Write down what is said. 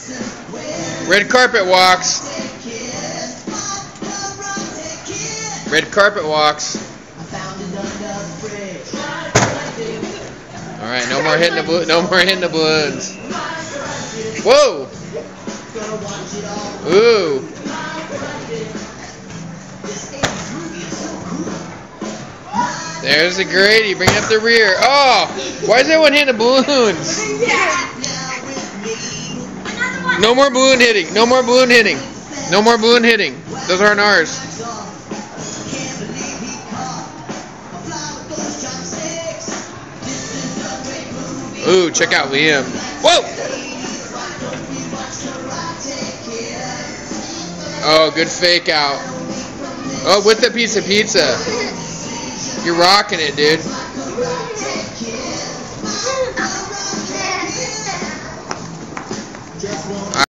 Red carpet walks. Red carpet walks. All right, no more hitting the balloons. Whoa! Ooh! There's the Grady, bringing up the rear. Oh! Why is everyone hitting the balloons? No more balloon hitting. No more balloon hitting. No more balloon hitting. Those aren't ours. Ooh, check out Liam. Whoa! Oh, good fake out. Oh, with the piece of pizza. You're rocking it, dude.